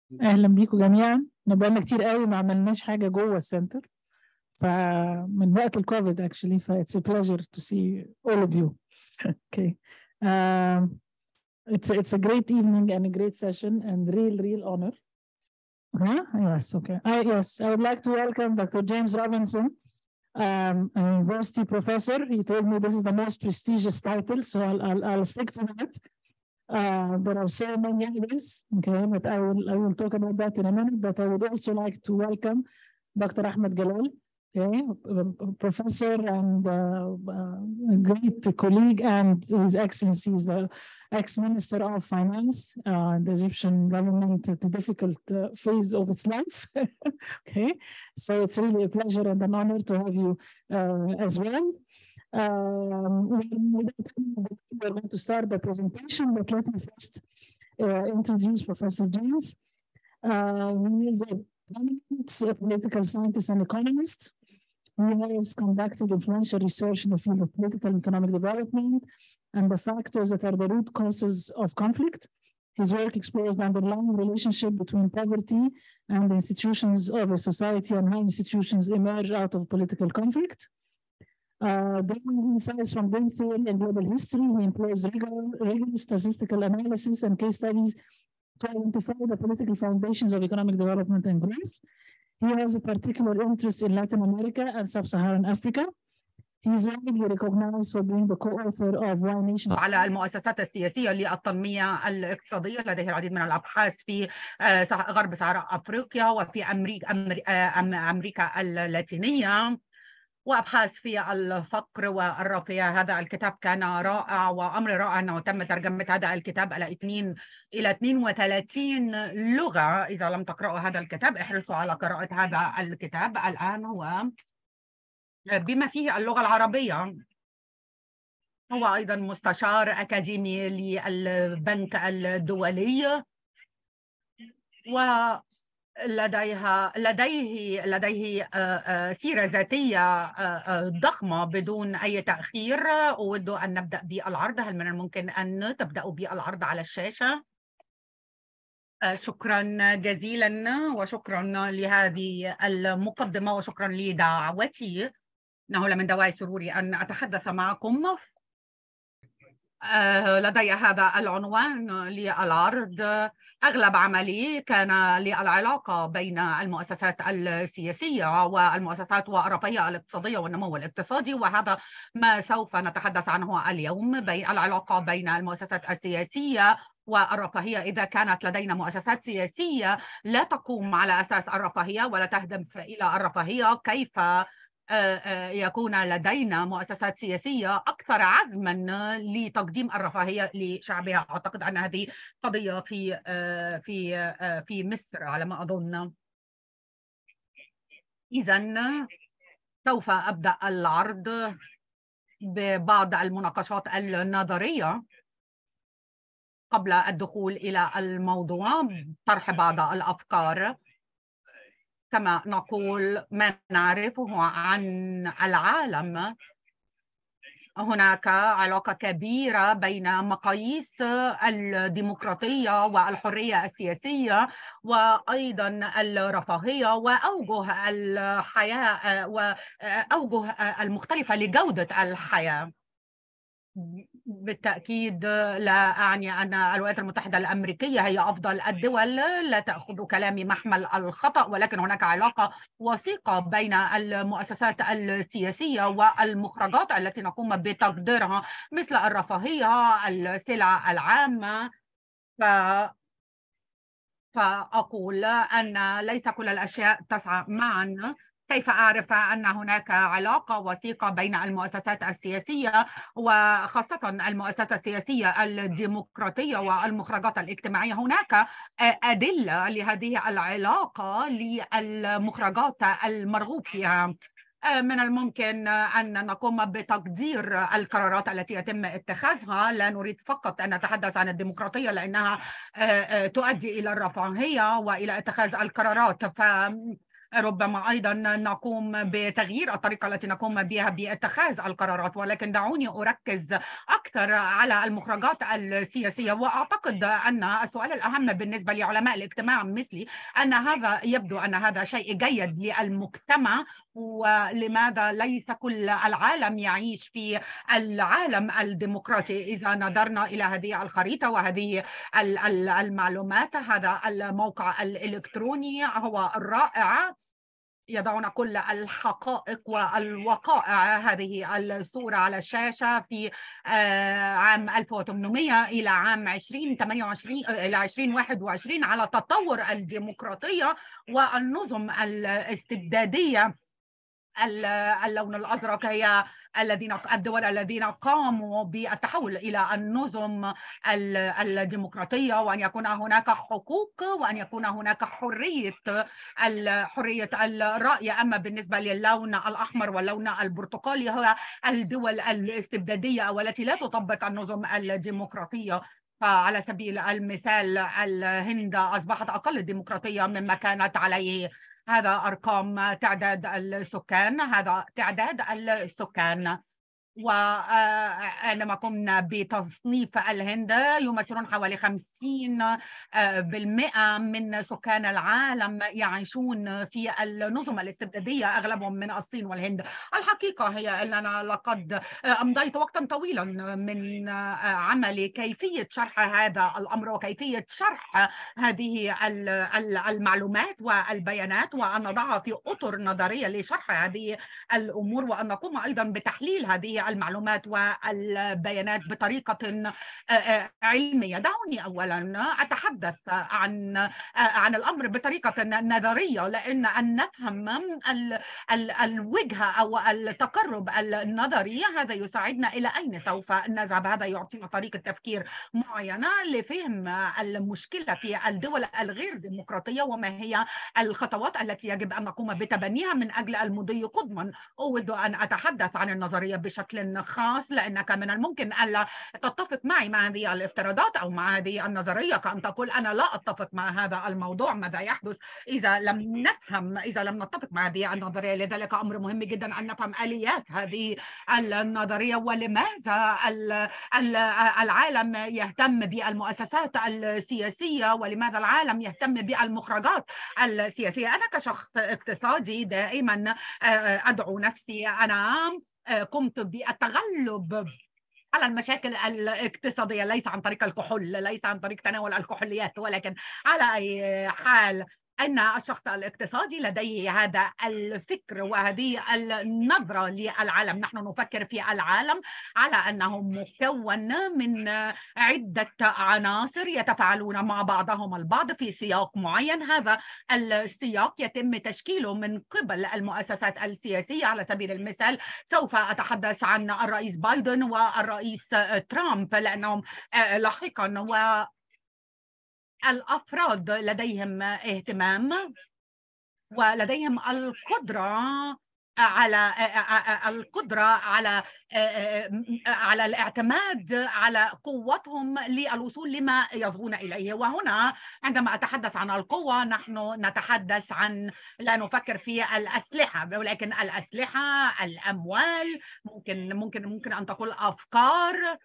اهلا بيكم جميعا. بقالنا كتير قوي ما عملناش حاجه جوه السنتر، فمن وقت الكوفيد actually ف it's a pleasure to see all of you. Okay. Um, it's a great evening and a great session and real honor. Huh? Yes, okay. Yes, I would like to welcome Dr. James Robinson, a university professor. He told me this is the most prestigious title, so I'll stick to that. There are so many others, okay, but I will talk about that in a minute. But I would also like to welcome Dr. Ahmed Galal, okay, professor and a great colleague, and His Excellency is the ex-Minister of Finance, the Egyptian government at a difficult phase of its life. Okay, so it's really a pleasure and an honor to have you as well. We're going to start the presentation, but let me first introduce Professor James. He is a prominent political scientist and economist. He has conducted influential research in the field of political and economic development and the factors that are the root causes of conflict. His work explores the underlying relationship between poverty and the institutions of a society and how institutions emerge out of political conflict. Drawing insights from game theory and global history, he employs rigorous statistical analysis and case studies to identify the political foundations of economic development and growth. He has a particular interest in Latin America and Sub-Saharan Africa. He is widely recognized for being the co-author of Why Nations. على المؤسسات السياسية للتنمية الاقتصادية، لديه العديد من الأبحاث في غرب صحراء أفريقيا وفي أمريكا اللاتينية، وأبحاث في الفقر والرفاه. هذا الكتاب كان رائع، وأمر رائع أنه تم ترجمة هذا الكتاب إلى 32 لغة. إذا لم تقرأوا هذا الكتاب احرصوا على قراءة هذا الكتاب الآن. هو بما فيه اللغة العربية. هو أيضا مستشار أكاديمي للبنك الدولي، لديه سيرة ذاتية ضخمة. بدون أي تأخير أود أن نبدأ بالعرض. هل من الممكن أن تبدأوا بالعرض على الشاشة؟ شكرا جزيلا، وشكرا لهذه المقدمة، وشكرا لدعوتي. إنه لمن دواعي سروري أن أتحدث معكم. لدي هذا العنوان للعرض. أغلب عملي كان للعلاقة بين المؤسسات السياسية والمؤسسات والرفاهية الاقتصادية والنمو الاقتصادي، وهذا ما سوف نتحدث عنه اليوم، بين العلاقة بين المؤسسات السياسية والرفاهية. إذا كانت لدينا مؤسسات سياسية لا تقوم على أساس الرفاهية ولا تهدف إلى الرفاهية، كيف يكون لدينا مؤسسات سياسية أكثر عزما لتقديم الرفاهية لشعبها؟ أعتقد أن هذه قضية في مصر على ما أظن. إذن سوف أبدأ العرض ببعض المناقشات النظرية قبل الدخول إلى الموضوع، طرح بعض الأفكار. كما نقول ما نعرفه عن العالم، هناك علاقة كبيرة بين مقاييس الديمقراطية والحرية السياسية وأيضا الرفاهية وأوجه الحياة وأوجه المختلفة لجودة الحياة. بالتأكيد لا أعني أن الولايات المتحدة الأمريكية هي أفضل الدول، لا تأخذ كلامي محمل الخطأ، ولكن هناك علاقة وثيقة بين المؤسسات السياسية والمخرجات التي نقوم بتقديرها مثل الرفاهية، السلع العامة. فأقول أن ليس كل الأشياء تسعى معا. كيف أعرف أن هناك علاقة وثيقة بين المؤسسات السياسية وخاصة المؤسسات السياسية الديمقراطية والمخرجات الاجتماعية؟ هناك أدلة لهذه العلاقة للمخرجات المرغوب فيها. من الممكن أن نقوم بتقدير القرارات التي يتم اتخاذها. لا نريد فقط أن نتحدث عن الديمقراطية لأنها تؤدي إلى الرفاهية وإلى اتخاذ القرارات. ربما أيضا نقوم بتغيير الطريقة التي نقوم بها باتخاذ القرارات، ولكن دعوني أركز أكثر على المخرجات السياسية. وأعتقد أن السؤال الأهم بالنسبة لعلماء الاجتماع مثلي أن هذا يبدو أن هذا شيء جيد للمجتمع، ولماذا ليس كل العالم يعيش في العالم الديمقراطي. إذا نظرنا إلى هذه الخريطة وهذه المعلومات، هذا الموقع الإلكتروني هو الرائع، يضعون كل الحقائق والوقائع. هذه الصورة على الشاشة في عام 1800 إلى عام 2028 إلى 2021 على تطور الديمقراطية والنظم الاستبدادية. اللون الأزرق هي الدول الذين قاموا بالتحول إلى النظم الديمقراطية، وأن يكون هناك حقوق وأن يكون هناك حرية الرأي. أما بالنسبة للون الأحمر واللون البرتقالي هو الدول الاستبدادية والتي لا تطبق النظم الديمقراطية. فعلى سبيل المثال الهند أصبحت أقل ديمقراطية مما كانت عليه. هذا أرقام تعداد السكان، هذا تعداد السكان. وعندما قمنا بتصنيف الهند يمثلون حوالي 50% من سكان العالم يعيشون في النظم الاستبدادية، أغلبهم من الصين والهند. الحقيقة هي أننا لقد أمضيت وقتا طويلا من عملي كيفية شرح هذا الأمر وكيفية شرح هذه المعلومات والبيانات، وأن نضعها في أطر نظرية لشرح هذه الأمور، وأن نقوم أيضا بتحليل هذه المعلومات والبيانات بطريقة علمية. دعوني أولا أتحدث عن الأمر بطريقة نظرية، لأن أن نفهم الوجهة أو التقرب النظري هذا يساعدنا إلى أين سوف نذهب. هذا يعطينا طريقة تفكير معينة لفهم المشكلة في الدول الغير ديمقراطية وما هي الخطوات التي يجب أن نقوم بتبنيها من أجل المضي قدما. أود أن أتحدث عن النظرية بشكل خاص، لأنك من الممكن ألا تتفق معي مع هذه الافتراضات أو مع هذه النظرية، كأن تقول أنا لا أتفق مع هذا الموضوع. ماذا يحدث إذا لم نتفق مع هذه النظرية؟ لذلك أمر مهم جدا أن نفهم آليات هذه النظرية، ولماذا العالم يهتم بالمؤسسات السياسية، ولماذا العالم يهتم بالمخرجات السياسية. أنا كشخص اقتصادي دائما أدعو نفسي، أنا قمت بالتغلب على المشاكل الاقتصادية ليس عن طريق الكحول، ليس عن طريق تناول الكحوليات، ولكن على أي حال أن الشخص الاقتصادي لديه هذا الفكر وهذه النظرة للعالم. نحن نفكر في العالم على أنه مكون من عدة عناصر يتفاعلون مع بعضهم البعض في سياق معين. هذا السياق يتم تشكيله من قبل المؤسسات السياسية. على سبيل المثال سوف أتحدث عن الرئيس بايدن والرئيس ترامب، لأنهم لاحقا الأفراد لديهم اهتمام ولديهم القدرة على الاعتماد على قوتهم للوصول لما يصغون إليه. وهنا عندما أتحدث عن القوة نحن نتحدث عن، لا نفكر في الأسلحة، ولكن الأسلحة، الأموال، ممكن أن تقول أفكار.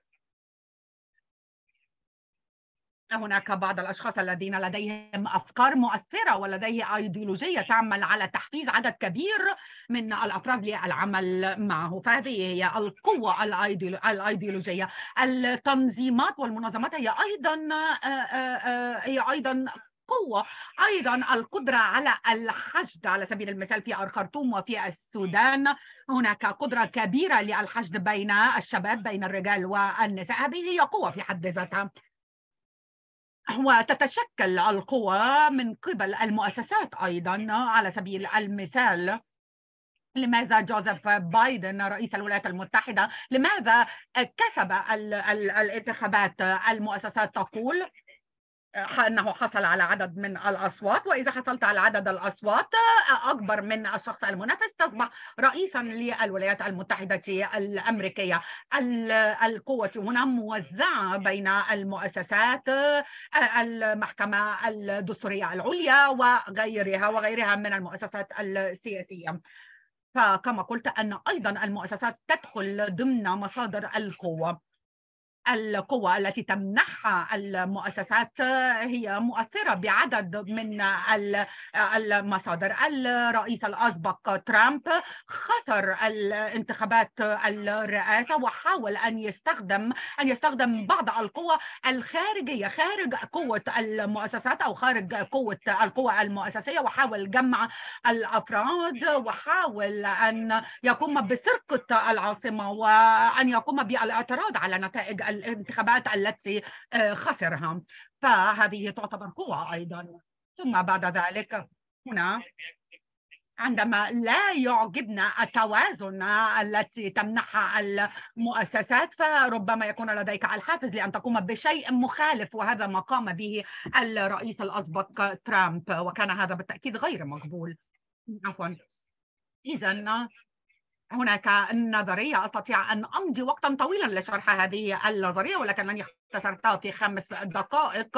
هناك بعض الأشخاص الذين لديهم أفكار مؤثرة ولديه أيديولوجية تعمل على تحفيز عدد كبير من الأفراد للعمل معه. فهذه هي القوة الأيديولوجية. التنظيمات والمنظمات هي أيضا قوة. أيضا القدرة على الحشد، على سبيل المثال في الخرطوم وفي السودان هناك قدرة كبيرة للحشد بين الشباب، بين الرجال والنساء. هذه هي قوة في حد ذاتها. وتتشكل القوى من قبل المؤسسات أيضا. على سبيل المثال لماذا جوزيف بايدن رئيس الولايات المتحدة لماذا كسب الانتخابات؟ المؤسسات تقول أنه حصل على عدد من الأصوات، وإذا حصلت على عدد الأصوات أكبر من الشخص المنافس تصبح رئيسا للولايات المتحدة الأمريكية. القوة هنا موزعة بين المؤسسات، المحكمة الدستورية العليا وغيرها من المؤسسات السياسية. فكما قلت أن أيضا المؤسسات تدخل ضمن مصادر القوة التي تمنحها المؤسسات هي مؤثرة بعدد من المصادر. الرئيس الأسبق ترامب خسر الانتخابات الرئاسة وحاول أن يستخدم بعض القوى الخارجية خارج قوة المؤسسات أو خارج قوة القوى المؤسسية، وحاول جمع الأفراد وحاول أن يقوم بسرقة العاصمة وأن يقوم بالاعتراض على نتائج الانتخابات التي خسرها. فهذه تعتبر قوة أيضا. ثم بعد ذلك هنا عندما لا يعجبنا التوازن التي تمنحها المؤسسات فربما يكون لديك الحافز لأن تقوم بشيء مخالف، وهذا ما قام به الرئيس الأسبق ترامب، وكان هذا بالتأكيد غير مقبول. عفوا. إذن هناك نظرية أستطيع أن أمضي وقتا طويلا لشرح هذه النظرية، ولكنني اختصرتها في 5 دقائق.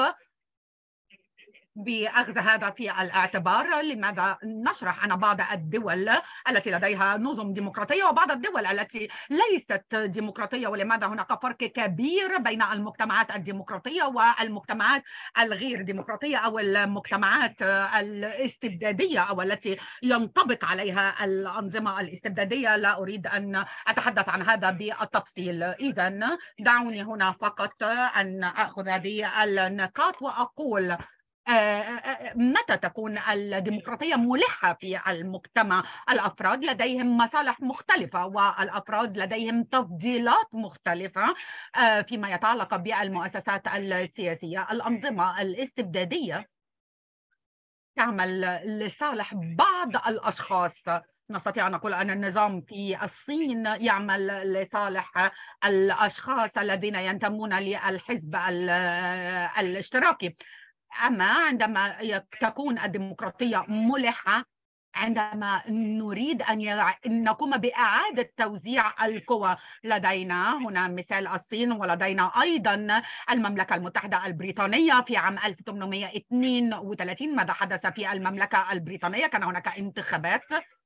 بأخذ هذا في الاعتبار، لماذا نشرح أن بعض الدول التي لديها نظم ديمقراطية وبعض الدول التي ليست ديمقراطية، ولماذا هناك فرق كبير بين المجتمعات الديمقراطية والمجتمعات الغير ديمقراطية أو المجتمعات الاستبدادية أو التي ينطبق عليها الأنظمة الاستبدادية. لا أريد أن أتحدث عن هذا بالتفصيل. إذن دعوني هنا فقط أن أخذ هذه النقاط وأقول متى تكون الديمقراطية ملحة في المجتمع؟ الأفراد لديهم مصالح مختلفة والأفراد لديهم تفضيلات مختلفة فيما يتعلق بالمؤسسات السياسية. الأنظمة الاستبدادية تعمل لصالح بعض الأشخاص. نستطيع أن نقول أن النظام في الصين يعمل لصالح الأشخاص الذين ينتمون للحزب الاشتراكي. أما عندما تكون الديمقراطية ملحة، عندما نريد أن نقوم بإعادة توزيع القوى، لدينا هنا مثال الصين ولدينا أيضا المملكة المتحدة البريطانية في عام 1832. ماذا حدث في المملكة البريطانية؟ كان هناك انتخابات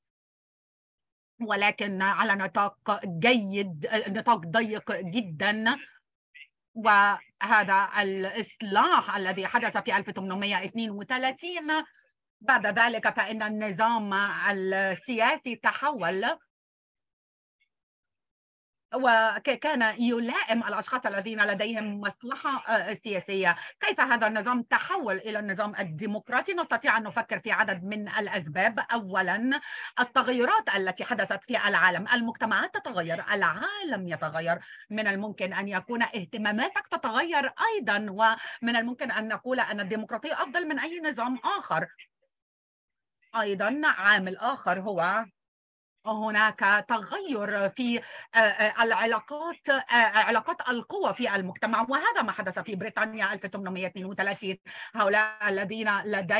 ولكن على نطاق ضيق جدا، وهذا الإصلاح الذي حدث في 1832 بعد ذلك فإن النظام السياسي تحول وكان يلائم الأشخاص الذين لديهم مصلحة سياسية. كيف هذا النظام تحول إلى النظام الديمقراطي؟ نستطيع أن نفكر في عدد من الأسباب. أولا، التغيرات التي حدثت في العالم. المجتمعات تتغير، العالم يتغير. من الممكن أن يكون اهتماماتك تتغير أيضا، ومن الممكن أن نقول أن الديمقراطية أفضل من أي نظام آخر. أيضا عامل آخر هو هناك تغير في علاقات القوى في المجتمع، وهذا ما حدث في بريطانيا 1832. هؤلاء الذين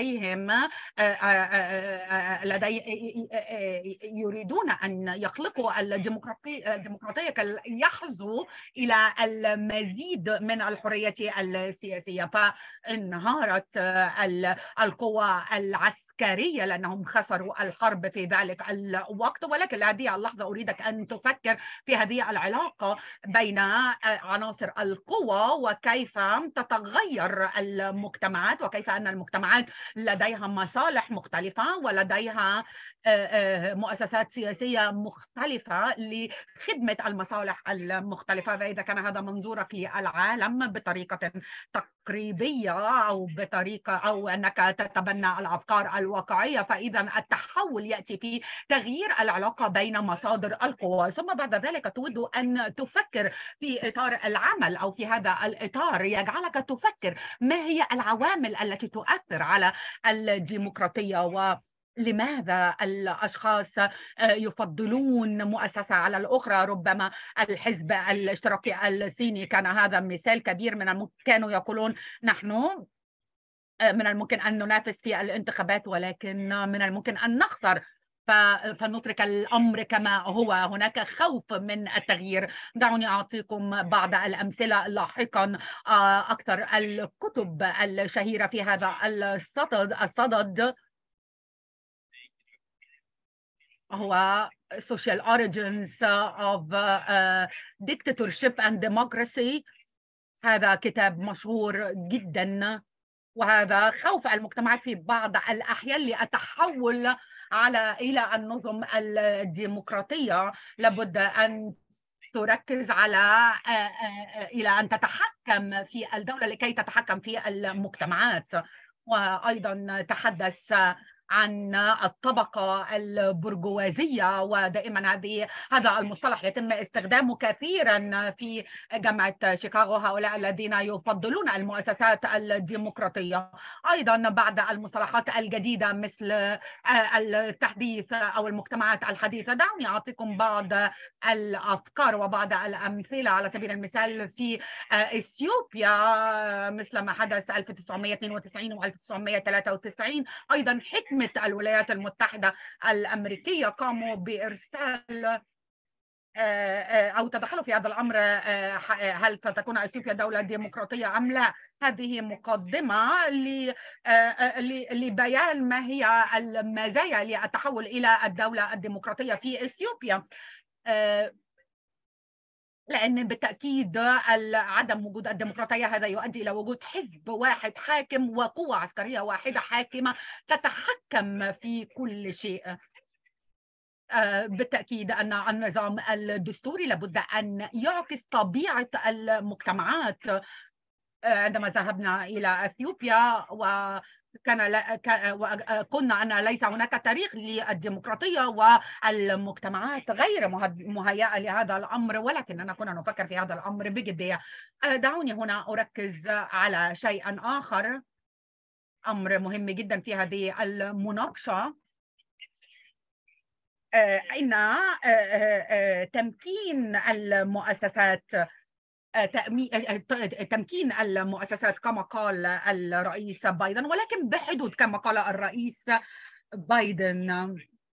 يريدون أن يخلقوا الديمقراطية كي يحظوا إلى المزيد من الحرية السياسية، فانهارت القوى العسكرية لأنهم خسروا الحرب في ذلك الوقت. ولكن هذه اللحظة أريدك أن تفكر في هذه العلاقة بين عناصر القوى وكيف تتغير المجتمعات، وكيف أن المجتمعات لديها مصالح مختلفة ولديها مؤسسات سياسية مختلفة لخدمة المصالح المختلفة. فإذا كان هذا منظورك للعالم بطريقة تقريبية أو أنك تتبنى الأفكار الواقعية، فإذا التحول يأتي في تغيير العلاقة بين مصادر القوى. ثم بعد ذلك تود أن تفكر في إطار العمل أو في هذا الإطار يجعلك تفكر ما هي العوامل التي تؤثر على الديمقراطية لماذا الأشخاص يفضلون مؤسسة على الأخرى. ربما الحزب الاشتراكي الصيني كان هذا مثال كبير. كانوا يقولون نحن من الممكن أن ننافس في الانتخابات، ولكن من الممكن أن نخسر، فنترك الأمر كما هو. هناك خوف من التغيير. دعوني أعطيكم بعض الأمثلة لاحقا. أكثر الكتب الشهيرة في هذا الصدد هو Social Origins of Dictatorship and Democracy. هذا كتاب مشهور جدا، وهذا خوف المجتمعات في بعض الأحيان للتحول إلى النظم الديمقراطية. لابد أن تركز على إلى أن تتحكم في الدولة لكي تتحكم في المجتمعات. وأيضا تحدث عن الطبقة البرجوازية، ودائما هذا المصطلح يتم استخدامه كثيرا في جامعة شيكاغو، هؤلاء الذين يفضلون المؤسسات الديمقراطية. أيضا بعض المصطلحات الجديدة مثل التحديث أو المجتمعات الحديثة. دعوني أعطيكم بعض الأفكار وبعض الأمثلة. على سبيل المثال في إثيوبيا مثل ما حدث 1992 و 1993. أيضا حكمة الولايات المتحدة الأمريكية قاموا بإرسال أو تدخلوا في هذا الأمر. هل ستكون أثيوبيا دولة ديمقراطية أم لا؟ هذه مقدمة لبيان ما هي المزايا للتحول إلى الدولة الديمقراطية في إثيوبيا، لأن بالتأكيد عدم وجود الديمقراطية هذا يؤدي إلى وجود حزب واحد حاكم وقوة عسكرية واحدة حاكمة تتحكم في كل شيء. بالتأكيد أن النظام الدستوري لابد أن يعكس طبيعة المجتمعات. عندما ذهبنا إلى أثيوبيا قلنا أن ليس هناك تاريخ للديمقراطية والمجتمعات غير مهيئة لهذا الأمر، ولكننا كنا نفكر في هذا الأمر بجدية. دعوني هنا أركز على شيء آخر، أمر مهم جدا في هذه المناقشة، إن تمكين المؤسسات تمكين المؤسسات كما قال الرئيس بايدن، ولكن بحدود كما قال الرئيس بايدن.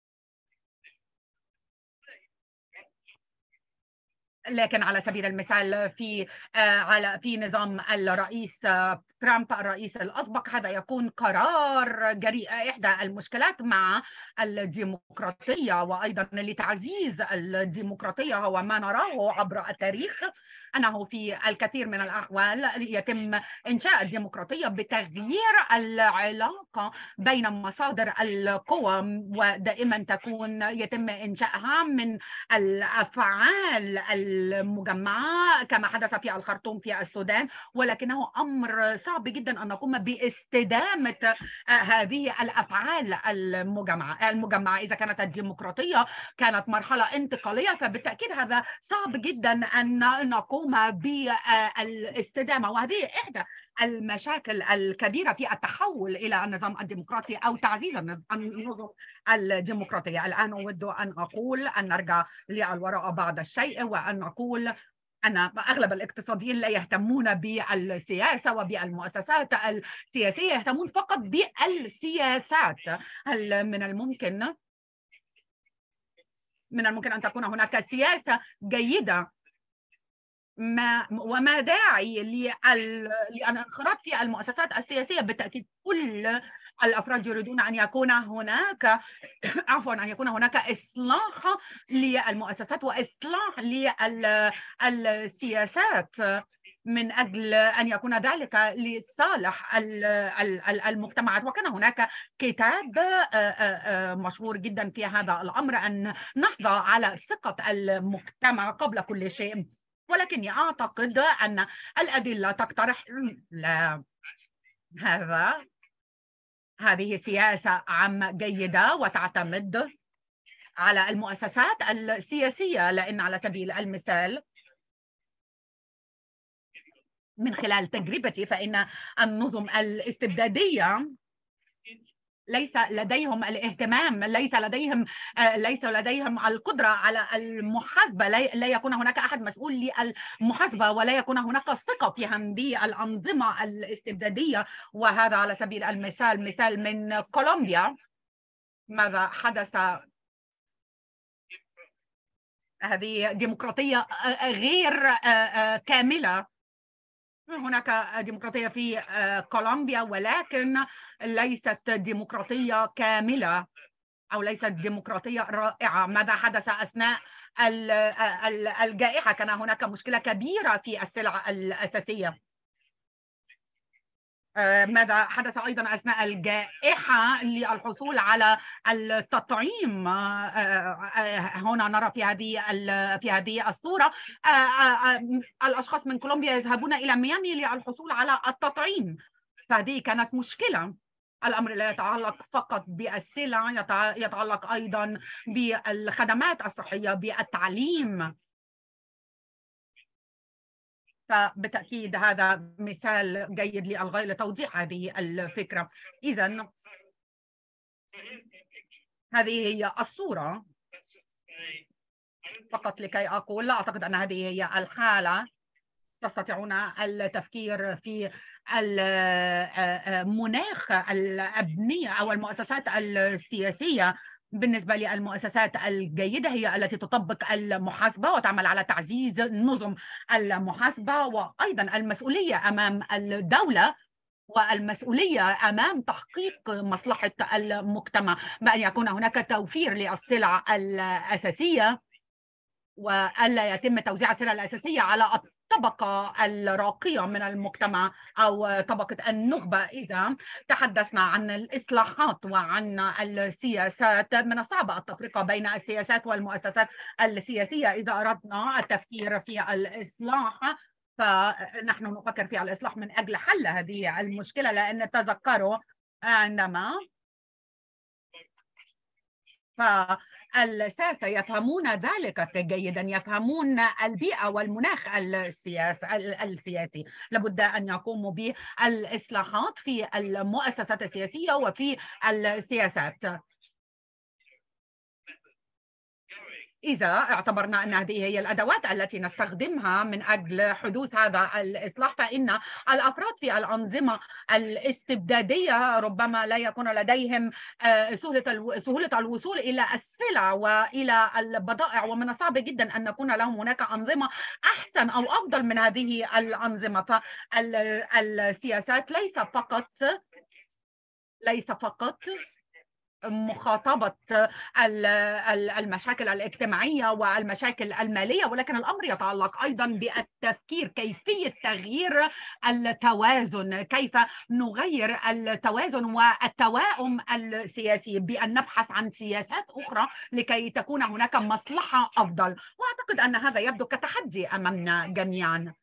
لكن على سبيل المثال في نظام الرئيس ترامب الرئيس الأسبق، هذا يكون قرار جريء. إحدى المشكلات مع الديمقراطية وأيضا لتعزيز الديمقراطية هو ما نراه عبر التاريخ، أنه في الكثير من الأحوال يتم إنشاء الديمقراطية بتغيير العلاقة بين مصادر القوى، ودائما يتم إنشائها من الأفعال المجمعة كما حدث في الخرطوم في السودان، ولكنه أمر صعب جدا أن نقوم باستدامة هذه الأفعال المجمعة. إذا كانت الديمقراطية كانت مرحلة انتقالية، فبالتأكيد هذا صعب جدا أن نقوم بالاستدامة، وهذه إحدى المشاكل الكبيرة في التحول إلى النظام الديمقراطي أو تعزيز النظم الديمقراطية. الآن أود أن أقول أن نرجع للوراء بعض الشيء وأن نقول أن أغلب الاقتصاديين لا يهتمون بالسياسة وبالمؤسسات السياسية، يهتمون فقط بالسياسات. هل من الممكن أن تكون هناك سياسة جيدة وما داعي للانخراط في المؤسسات السياسية؟ بالتأكيد كل الأفراد يريدون أن يكون هناك أن يكون هناك إصلاح للمؤسسات وإصلاح للسياسات من أجل أن يكون ذلك لصالح المجتمعات. وكان هناك كتاب مشهور جدا في هذا الأمر، أن نحظى على ثقة المجتمع قبل كل شيء. ولكني أعتقد أن الأدلة تقترح لا، هذه سياسة عامة جيدة وتعتمد على المؤسسات السياسية، لأن على سبيل المثال من خلال تجربتي فإن النظم الاستبدادية ليس لديهم الاهتمام، ليس لديهم القدرة على المحاسبة، لا يكون هناك أحد مسؤول للمحاسبة، ولا يكون هناك ثقة في هذه الأنظمة الاستبدادية. وهذا على سبيل المثال مثال من كولومبيا. ماذا حدث؟ هذه ديمقراطية غير كاملة. هناك ديمقراطية في كولومبيا، ولكن ليست ديمقراطية كاملة أو ليست ديمقراطية رائعة. ماذا حدث أثناء الجائحة؟ كان هناك مشكلة كبيرة في السلع الأساسية. ماذا حدث أيضا أثناء الجائحة للحصول على التطعيم؟ هنا نرى في هذه الصورة الأشخاص من كولومبيا يذهبون إلى ميامي للحصول على التطعيم. فهذه كانت مشكلة. الأمر لا يتعلق فقط بالسلع، يتعلق أيضا بالخدمات الصحية، بالتعليم. فبالتأكيد هذا مثال جيد للغاية لتوضيح هذه الفكرة. إذن هذه هي الصورة، فقط لكي أقول لا أعتقد أن هذه هي الحالة. تستطيعون التفكير في مناخ الأبنية أو المؤسسات السياسية. بالنسبة للمؤسسات الجيدة هي التي تطبق المحاسبة وتعمل على تعزيز نظم المحاسبة، وأيضا المسؤولية أمام الدولة والمسؤولية أمام تحقيق مصلحة المجتمع، بأن يكون هناك توفير للسلع الأساسية، وألا يتم توزيع السلع الأساسية على الطبقة الراقية من المجتمع أو طبقة النخبة. إذا تحدثنا عن الإصلاحات وعن السياسات، من الصعب التفرقة بين السياسات والمؤسسات السياسية. إذا أردنا التفكير في الإصلاح، فنحن نفكر في الإصلاح من أجل حل هذه المشكلة، لأن تذكروا عندما فالساسة يفهمون ذلك جيدا، يفهمون البيئة والمناخ السياسي. لابد أن يقوموا بالإصلاحات في المؤسسات السياسية وفي السياسات. إذا اعتبرنا أن هذه هي الأدوات التي نستخدمها من أجل حدوث هذا الإصلاح، فإن الأفراد في الأنظمة الاستبدادية ربما لا يكون لديهم سهولة الوصول إلى السلع وإلى البضائع، ومن الصعب جدا أن نكون لهم هناك أنظمة أحسن أو أفضل من هذه الأنظمة. فالسياسات ليس فقط مخاطبة المشاكل الاجتماعية والمشاكل المالية، ولكن الأمر يتعلق أيضا بالتفكير كيفية تغيير التوازن، كيف نغير التوازن والتوائم السياسي بأن نبحث عن سياسات أخرى لكي تكون هناك مصلحة أفضل. وأعتقد أن هذا يبدو كتحدي أمامنا جميعا.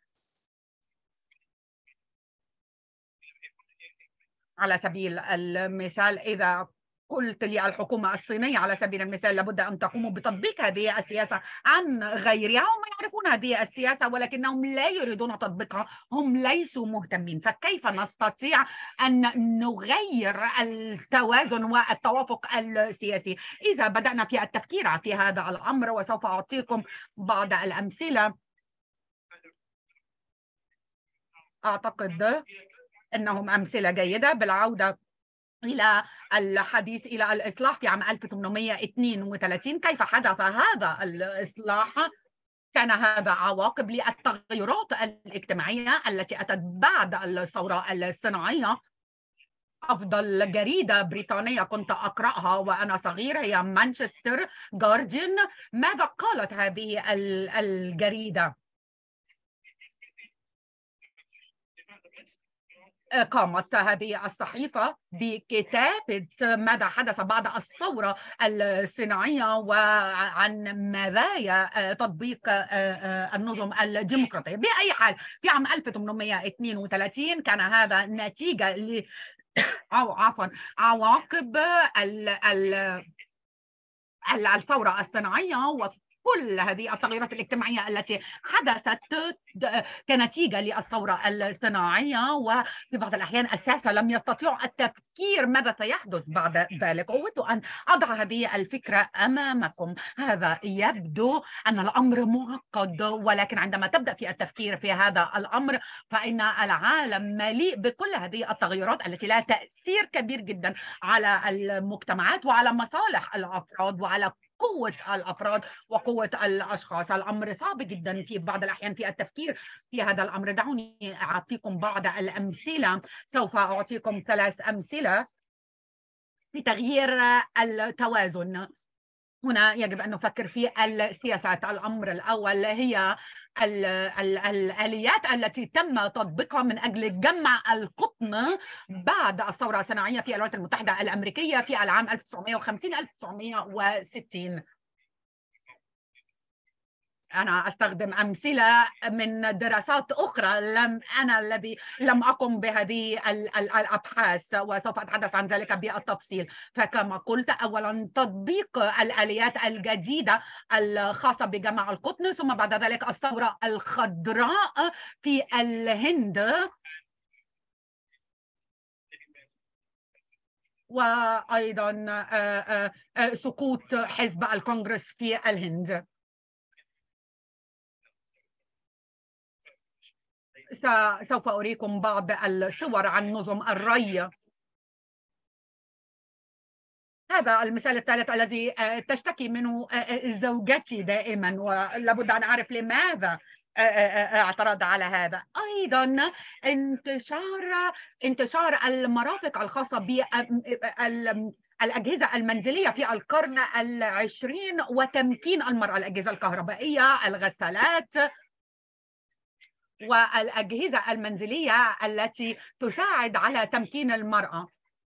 على سبيل المثال، إذا قلت للحكومة الصينية على سبيل المثال لابد أن تقوموا بتطبيق هذه السياسة عن غيرها، هم يعرفون هذه السياسة ولكنهم لا يريدون تطبيقها، هم ليسوا مهتمين. فكيف نستطيع أن نغير التوازن والتوافق السياسي؟ إذا بدأنا في التفكير في هذا الأمر، وسوف أعطيكم بعض الأمثلة، أعتقد أنهم أمثلة جيدة. بالعودة إلى الحديث إلى الإصلاح في عام 1832، كيف حدث هذا الإصلاح؟ كان هذا عواقب للتغيرات الاجتماعية التي أتت بعد الثورة الصناعية. أفضل جريدة بريطانية كنت أقرأها وأنا صغير هي مانشستر جارديان. ماذا قالت هذه الجريدة؟ قامت هذه الصحيفة بكتابة ماذا حدث بعد الثورة الصناعية وعن مزايا تطبيق النظم الديمقراطية. بأي حال، في عام 1832 كان هذا نتيجة عواقب الثورة الصناعية كل هذه التغيرات الاجتماعية التي حدثت كنتيجة للثورة الصناعية، وفي بعض الأحيان الساسة لم يستطيعوا التفكير ماذا سيحدث بعد ذلك. أود أن أضع هذه الفكرة أمامكم. هذا يبدو أن الأمر معقد، ولكن عندما تبدأ في التفكير في هذا الأمر فإن العالم مليء بكل هذه التغيرات التي لها تأثير كبير جدا على المجتمعات وعلى مصالح الأفراد وعلى قوة الأفراد وقوة الأشخاص. الأمر صعب جدا في بعض الأحيان في التفكير في هذا الأمر. دعوني أعطيكم بعض الأمثلة. سوف أعطيكم 3 أمثلة لتغيير التوازن. هنا يجب أن نفكر في السياسات. الأمر الأول هي الآليات التي تم تطبيقها من أجل جمع القطن بعد الثورة الصناعية في الولايات المتحدة الأمريكية في العام 1950-1960. أنا أستخدم أمثلة من دراسات أخرى، أنا الذي لم أقم بهذه الأبحاث، وسوف أتحدث عن ذلك بالتفصيل. فكما قلت، أولا تطبيق الآليات الجديدة الخاصة بجمع القطن، ثم بعد ذلك الثورة الخضراء في الهند، وأيضا سقوط حزب الكونغرس في الهند. سوف أريكم بعض الصور عن نظم الري. هذا المثال الثالث الذي تشتكي منه زوجتي دائما، ولابد أن أعرف لماذا اعترض على هذا. أيضا انتشار المرافق الخاصة بالأجهزة المنزلية في القرن العشرين وتمكين المرأة، الأجهزة الكهربائية، الغسالات والأجهزة المنزلية التي تساعد على تمكين المرأة.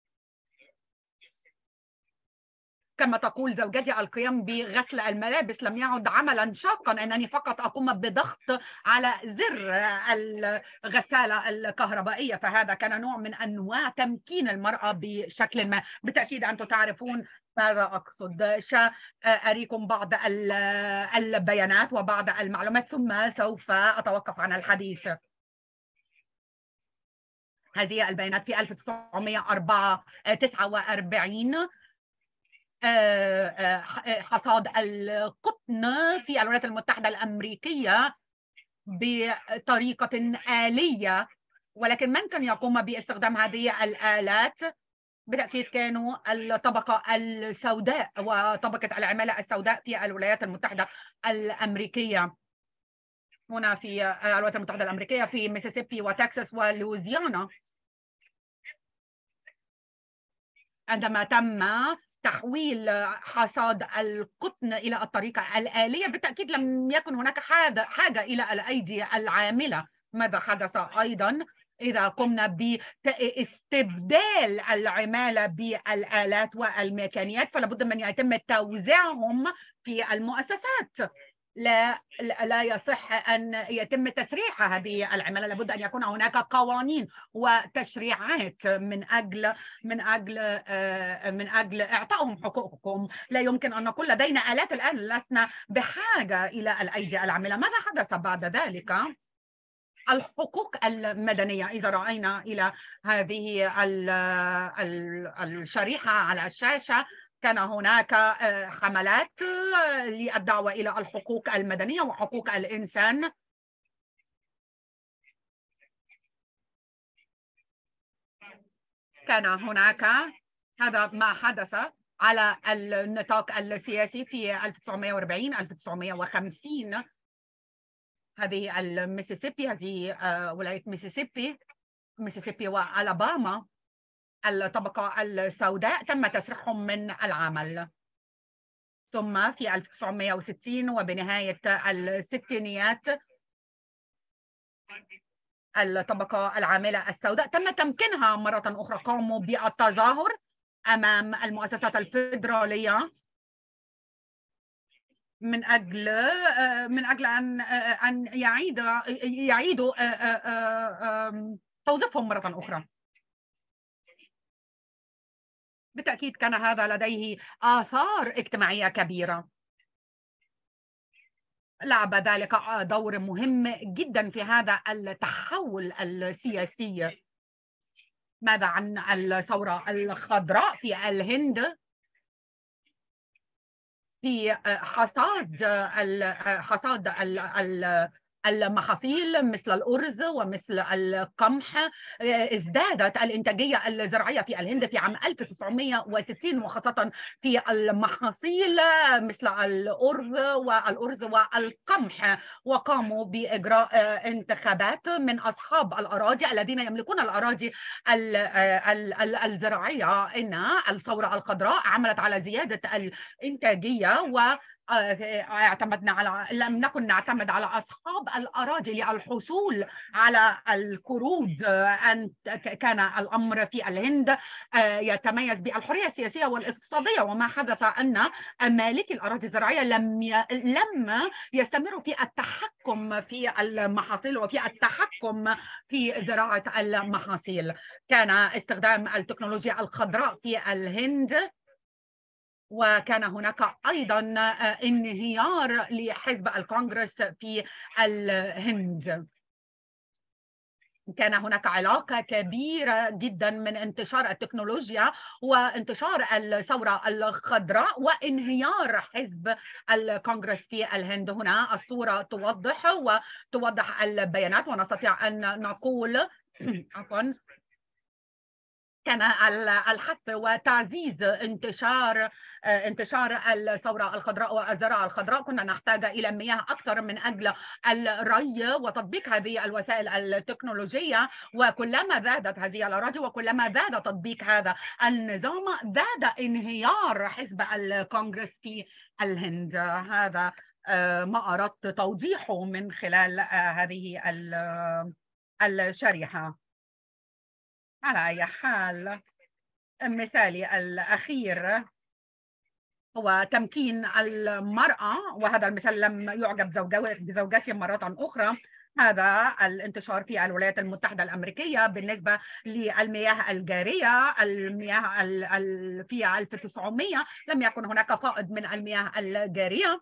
كما تقول زوجتي، القيام بغسل الملابس لم يعد عملا شاقا، أنني فقط أقوم بضغط على زر الغسالة الكهربائية. فهذا كان نوع من أنواع تمكين المرأة بشكل ما. بالتأكيد أنتم تعرفون ماذا أقصد. سأريكم بعض البيانات وبعض المعلومات ثم سوف أتوقف عن الحديث. هذه البيانات في 1949 حصاد القطن في الولايات المتحدة الأمريكية بطريقة آلية، ولكن من كان يقوم باستخدام هذه الآلات؟ بالتأكيد كانوا الطبقة السوداء وطبقة العمالة السوداء في الولايات المتحدة الأمريكية. هنا في الولايات المتحدة الأمريكية في ميسيسيبي وتكساس ولويزيانا، عندما تم تحويل حصاد القطن إلى الطريقة الآلية، بالتأكيد لم يكن هناك حاجة إلى الأيدي العاملة. ماذا حدث أيضا؟ إذا قمنا باستبدال العمالة بالآلات والميكانيات فلابد من يتم توزيعهم في المؤسسات. لا يصح أن يتم تسريح هذه العمالة، لابد أن يكون هناك قوانين وتشريعات من أجل إعطائهم حقوقهم. لا يمكن أن نقول لدينا آلات الآن، لسنا بحاجة إلى الأيدي العاملة. ماذا حدث بعد ذلك؟ الحقوق المدنية. إذا رأينا إلى هذه الشريحة على الشاشة، كان هناك حملات للدعوة إلى الحقوق المدنية وحقوق الإنسان. كان هناك هذا ما حدث على النطاق السياسي في 1940 1950. هذه الميسيسيبي، هذه ولاية ميسيسيبي وألاباما، الطبقة السوداء تم تسريحهم من العمل. ثم في 1960 وبنهاية الستينيات الطبقة العاملة السوداء تم تمكينها مرة أخرى. قاموا بالتظاهر أمام المؤسسات الفيدرالية من أجل أن يعيدوا توظيفهم مرة أخرى. بالتأكيد كان هذا لديه آثار اجتماعية كبيرة. لعب ذلك دور مهم جدا في هذا التحول السياسي. ماذا عن الثورة الخضراء في الهند؟ في حصاد المحاصيل مثل الأرز ومثل القمح، ازدادت الإنتاجية الزراعية في الهند في عام 1960، وخاصة في المحاصيل مثل الأرز والقمح، وقاموا بإجراء انتخابات من أصحاب الأراضي الذين يملكون الأراضي الزراعية. إن الثورة الخضراء عملت على زيادة الإنتاجية، لم نكن نعتمد على أصحاب الأراضي للحصول على القروض. كان الأمر في الهند يتميز بالحرية السياسية والاقتصادية، وما حدث أن مالكي الأراضي الزراعية لم يستمروا في التحكم في المحاصيل وفي التحكم في زراعة المحاصيل. كان استخدام التكنولوجيا الخضراء في الهند، وكان هناك أيضا انهيار لحزب الكونغرس في الهند. كان هناك علاقة كبيرة جدا من انتشار التكنولوجيا وانتشار الثورة الخضراء وانهيار حزب الكونغرس في الهند. هنا الصورة توضح البيانات، ونستطيع أن نقول عفوا كان الحث وتعزيز انتشار الثورة الخضراء والزراعة الخضراء. كنا نحتاج إلى مياه أكثر من أجل الري وتطبيق هذه الوسائل التكنولوجية، وكلما زادت هذه الأراضي وكلما زاد تطبيق هذا النظام زاد انهيار حزب الكونغرس في الهند. هذا ما أردت توضيحه من خلال هذه الشريحة. على أي حال، مثالي الأخير هو تمكين المرأة، وهذا المثال لم يعجب بزوجتي مرة أخرى. هذا الانتشار في الولايات المتحدة الأمريكية بالنسبة للمياه الجارية. المياه في 1900 لم يكن هناك فائض من المياه الجارية،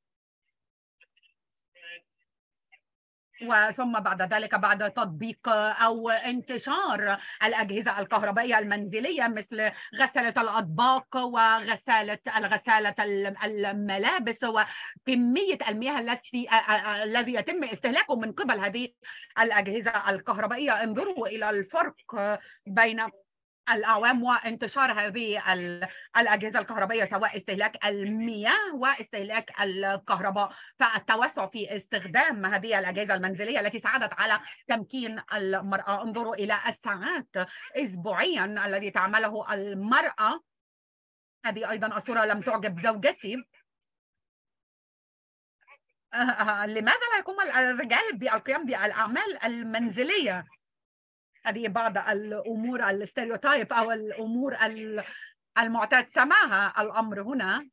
وثم بعد ذلك بعد تطبيق أو انتشار الأجهزة الكهربائية المنزلية مثل غسالة الأطباق وغسالة الملابس، وكمية المياه الذي يتم استهلاكه من قبل هذه الأجهزة الكهربائية. انظروا إلى الفرق بين الأعوام وانتشار هذه الأجهزة الكهربائية، سواء استهلاك المياه واستهلاك الكهرباء. فالتوسع في استخدام هذه الأجهزة المنزلية التي ساعدت على تمكين المرأة. انظروا إلى الساعات أسبوعيا الذي تعمله المرأة. هذه أيضا الصورة لم تعجب زوجتي. لماذا لا يقوم الرجال بالقيام بالأعمال المنزلية؟ هذه بعض الأمور الستيريوتايب أو الأمور المعتاد سماعها. الأمر هنا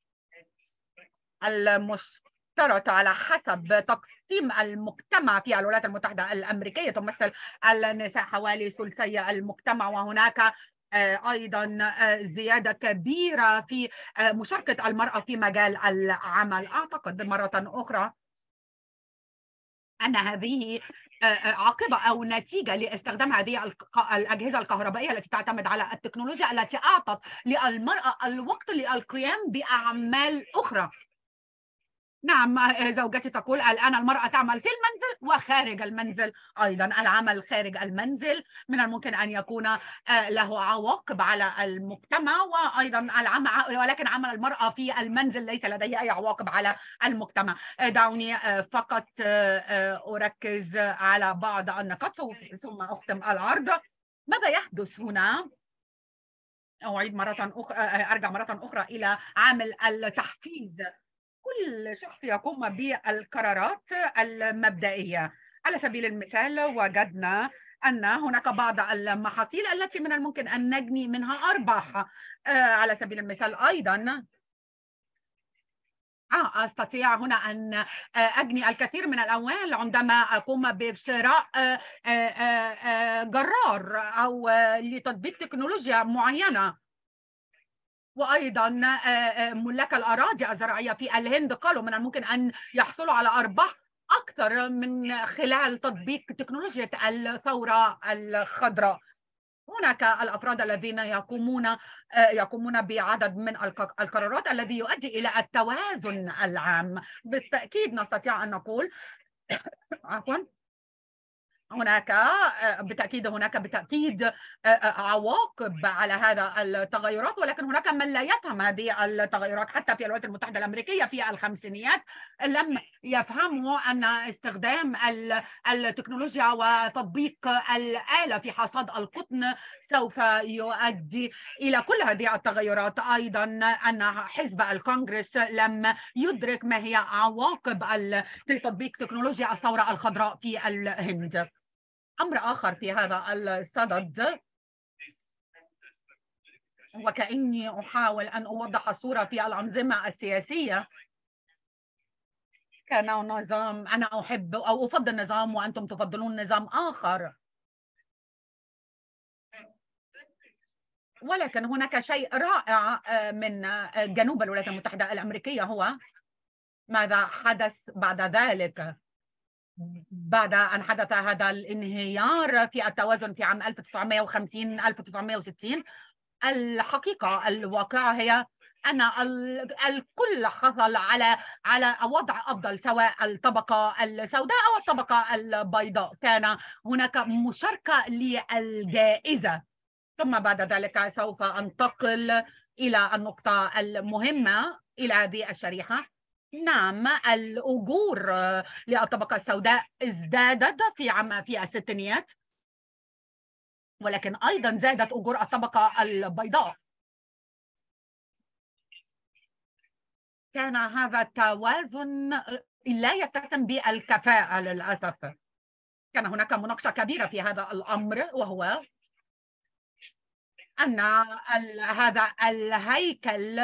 المشترط على حسب تقسيم المجتمع في الولايات المتحدة الأمريكية، تمثل النساء حوالي ثلثي المجتمع، وهناك أيضا زيادة كبيرة في مشاركة المرأة في مجال العمل. أعتقد مرة أخرى أن هذه عاقبة أو نتيجة لاستخدام هذه الأجهزة الكهربائية التي تعتمد على التكنولوجيا، التي أعطت للمرأة الوقت للقيام بأعمال أخرى. نعم، زوجتي تقول الآن المرأة تعمل في المنزل وخارج المنزل أيضا. العمل خارج المنزل من الممكن أن يكون له عواقب على المجتمع وأيضا العمل، ولكن عمل المرأة في المنزل ليس لديه أي عواقب على المجتمع. دعوني فقط أركز على بعض النقاط ثم أختم العرض. ماذا يحدث هنا؟ أعيد مرة أخرى، أرجع مرة أخرى إلى عامل التحفيز. كل شخص يقوم بالقرارات المبدئية. على سبيل المثال، وجدنا أن هناك بعض المحاصيل التي من الممكن أن نجني منها أرباح. على سبيل المثال أيضا أستطيع هنا أن أجني الكثير من الأموال عندما أقوم بشراء جرار أو لتطبيق تكنولوجيا معينة. وأيضا ملاك الأراضي الزراعية في الهند قالوا من الممكن أن يحصلوا على أرباح أكثر من خلال تطبيق تكنولوجيا الثورة الخضراء. هناك الأفراد الذين يقومون بعدد من القرارات الذي يؤدي إلى التوازن العام. بالتأكيد نستطيع أن نقول عفوا هناك بالتأكيد عواقب على هذا التغيرات، ولكن هناك من لا يفهم هذه التغيرات. حتى في الولايات المتحدة الأمريكية في الخمسينيات لم يفهموا أن استخدام التكنولوجيا وتطبيق الآلة في حصاد القطن سوف يؤدي إلى كل هذه التغيرات. أيضا أن حزب الكونغرس لم يدرك ما هي عواقب تطبيق تكنولوجيا الثورة الخضراء في الهند. أمر آخر في هذا الصدد، وكأني أحاول أن أوضح الصورة في الأنظمة السياسية، كان نظام أنا أحب أو أفضل نظام وأنتم تفضلون نظام آخر، ولكن هناك شيء رائع من جنوب الولايات المتحدة الأمريكية هو ماذا حدث بعد ذلك. بعد أن حدث هذا الانهيار في التوازن في عام 1950-1960، الحقيقة الواقعة هي أن الكل حصل على وضع أفضل، سواء الطبقة السوداء أو الطبقة البيضاء. كان هناك مشاركة للجائزة. ثم بعد ذلك سوف أنتقل إلى النقطة المهمة إلى هذه الشريحة. نعم، الأجور للطبقة السوداء ازدادت في الستينيات، ولكن أيضا زادت أجور الطبقة البيضاء. كان هذا التوازن لا يتسم بالكفاءة للأسف. كان هناك مناقشة كبيرة في هذا الأمر، وهو أن هذا الهيكل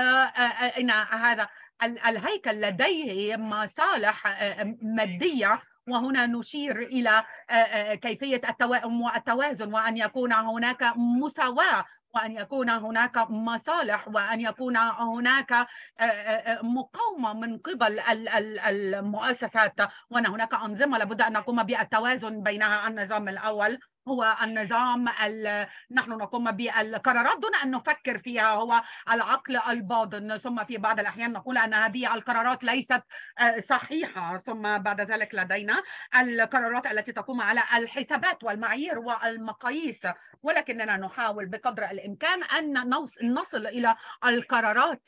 الهيكل لديه مصالح مادية، وهنا نشير إلى كيفية التوائم والتوازن، وأن يكون هناك مساواة، وأن يكون هناك مصالح، وأن يكون هناك مقاومة من قبل المؤسسات، وأن هناك أنظمة لابد أن نقوم بالتوازن بينها. النظام الأول هو النظام نحن نقوم بالقرارات دون أن نفكر فيها، هو العقل الباطن، ثم في بعض الأحيان نقول أن هذه القرارات ليست صحيحة، ثم بعد ذلك لدينا القرارات التي تقوم على الحسابات والمعايير والمقاييس، ولكننا نحاول بقدر الإمكان أن نصل إلى القرارات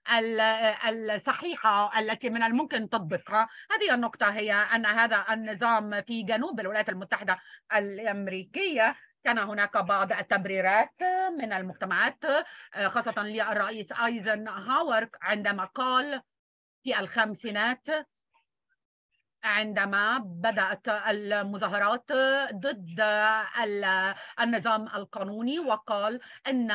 الصحيحة التي من الممكن تطبيقها. هذه النقطة هي أن هذا النظام في جنوب الولايات المتحدة الأمريكية كان هناك بعض التبريرات من المجتمعات، خاصة للرئيس ايزنهاور عندما قال في الخمسينات عندما بدأت المظاهرات ضد النظام القانوني، وقال إن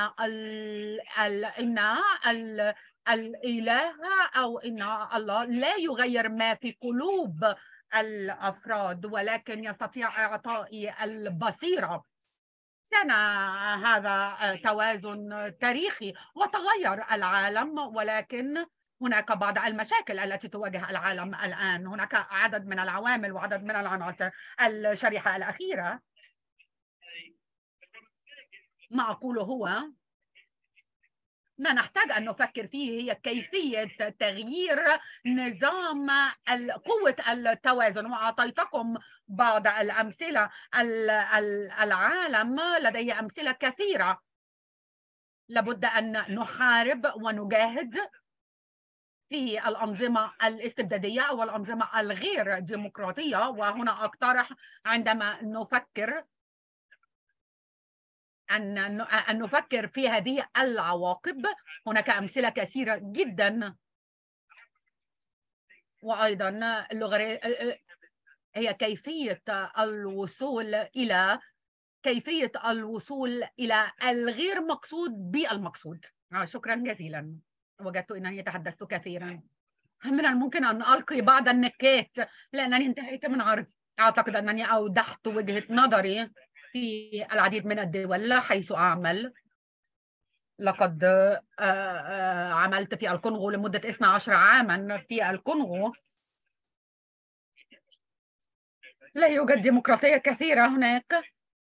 الإله أو إن الله لا يغير ما في قلوب الأفراد، ولكن يستطيع إعطاء البصيرة. كان هذا توازن تاريخي وتغير العالم، ولكن هناك بعض المشاكل التي تواجه العالم الآن. هناك عدد من العوامل وعدد من العناصر. الشريحة الأخيرة ما أقوله هو ما نحتاج أن نفكر فيه هي كيفية تغيير نظام قوة التوازن، وأعطيتكم بعض الأمثلة. العالم لديه أمثلة كثيرة. لابد أن نحارب ونجاهد في الأنظمة الاستبدادية أو الأنظمة الغير ديمقراطية، وهنا أقترح عندما نفكر أن نفكر في هذه العواقب. هناك أمثلة كثيرة جدا، وأيضا هي كيفية الوصول إلى الغير مقصود بالمقصود. شكرا جزيلا. وجدت أنني تحدثت كثيرا. من الممكن أن ألقي بعض النكات لأنني انتهيت من عرضي. أعتقد أنني أوضحت وجهة نظري في العديد من الدول حيث أعمل. لقد عملت في الكونغو لمدة 12 عاما في الكونغو. لا يوجد ديمقراطية كثيرة هناك.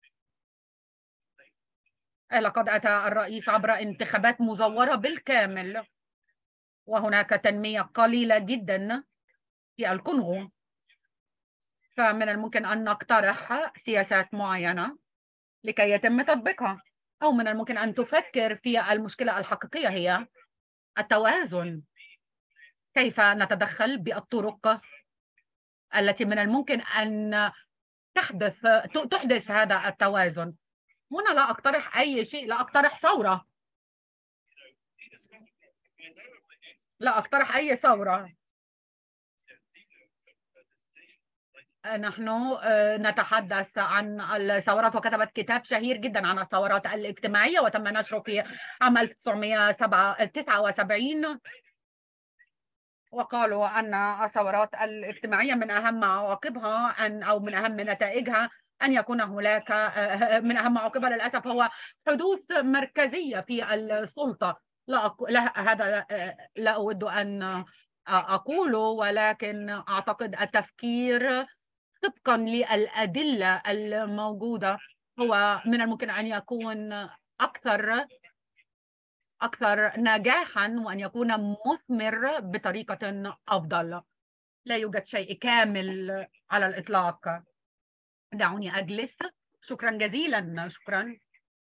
لقد أتى الرئيس عبر انتخابات مزورة بالكامل، وهناك تنمية قليلة جدا في الكونغو. فمن الممكن أن نقترح سياسات معينة لكي يتم تطبيقها، أو من الممكن أن تفكر في المشكلة الحقيقية هي التوازن. كيف نتدخل بالطرق التي من الممكن أن تحدث هذا التوازن. هنا لا أقترح أي شيء، لا أقترح ثورة، لا أقترح أي ثورة. نحن نتحدث عن الثورات، وكتبت كتاب شهير جدا عن الثورات الاجتماعية وتم نشره في عام 1979، وقالوا أن الثورات الاجتماعية من أهم عواقبها أو من أهم نتائجها أن يكون هناك من أهم عواقبها للأسف هو حدوث مركزية في السلطة. هذا لا أود أن أقوله، ولكن أعتقد التفكير طبقا للأدلة الموجودة هو من الممكن أن يكون أكثر نجاحا، وأن يكون مثمر بطريقة أفضل. لا يوجد شيء كامل على الإطلاق. دعوني أجلس. شكرا جزيلا. شكرا.